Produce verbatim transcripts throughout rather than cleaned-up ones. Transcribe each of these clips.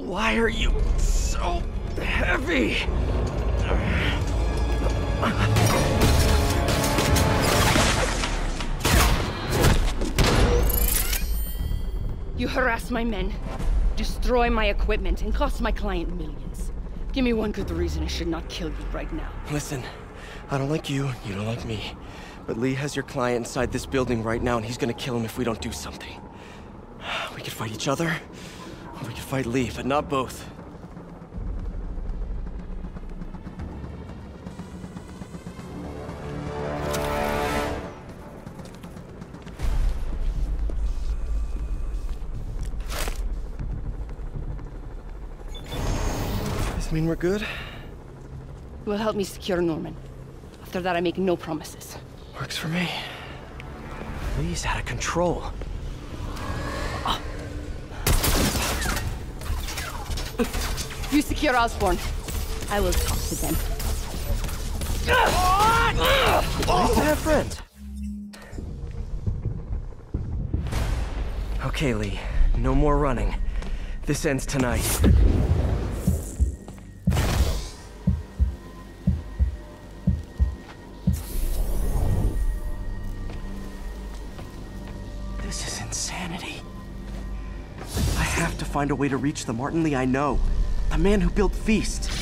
Why are you so heavy? You harass my men, destroy my equipment, and cost my client millions. Give me one good reason I should not kill you right now. Listen, I don't like you, you don't like me. But Lee has your client inside this building right now, and he's gonna kill him if we don't do something. We could fight each other, or we could fight Lee, but not both. Does this mean we're good? You will help me secure Norman. After that, I make no promises. Works for me. Lee's out of control. You secure Osborn. I will talk to them. Nice to have friends. Okay, Lee. No more running. This ends tonight. This is insanity. I have to find a way to reach the Martin Lee I know. The man who built Feast.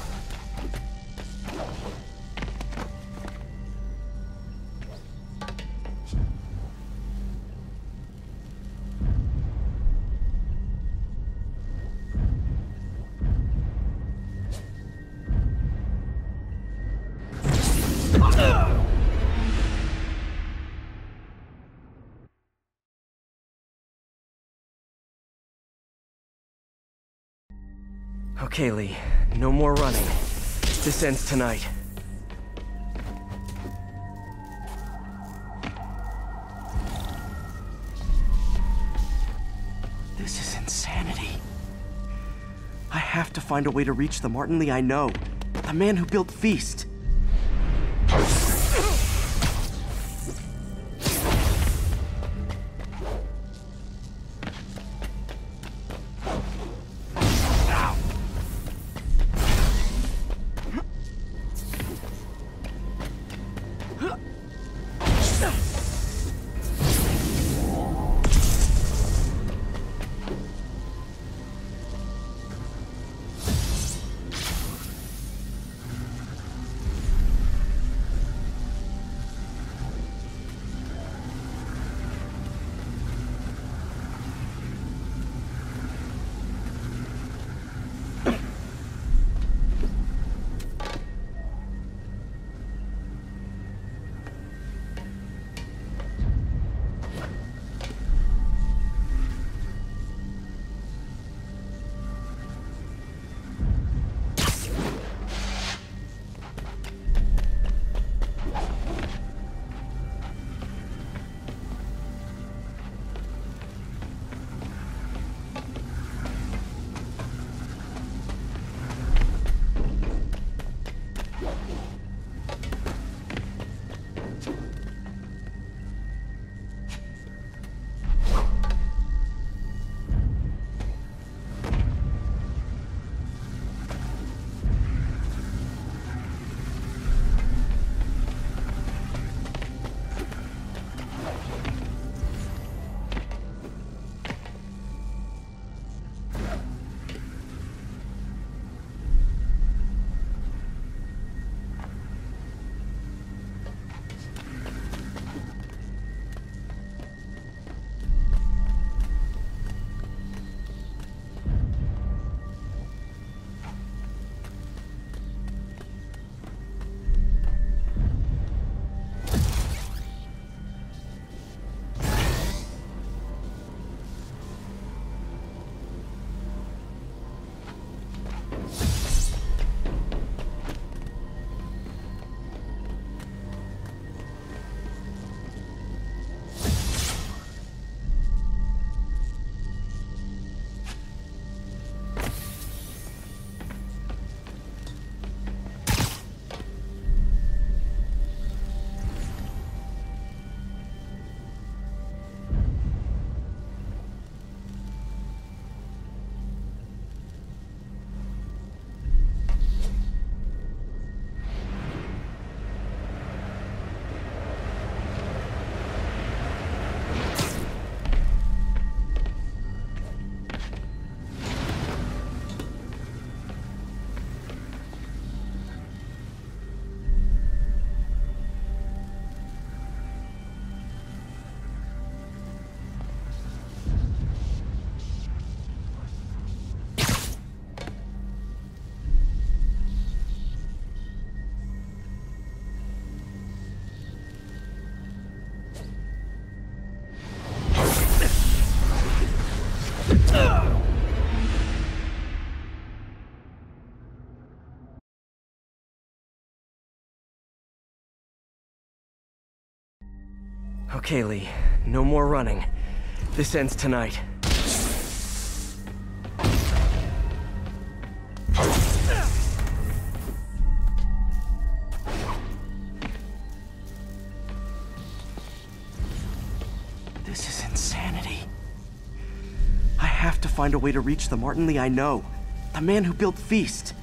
Okay, Lee. No more running. This ends tonight. This is insanity. I have to find a way to reach the Martin Lee I know. The man who built Feast. Okay, Lee. No more running. This ends tonight. This is insanity. I have to find a way to reach the Martin Lee I know. The man who built Feast.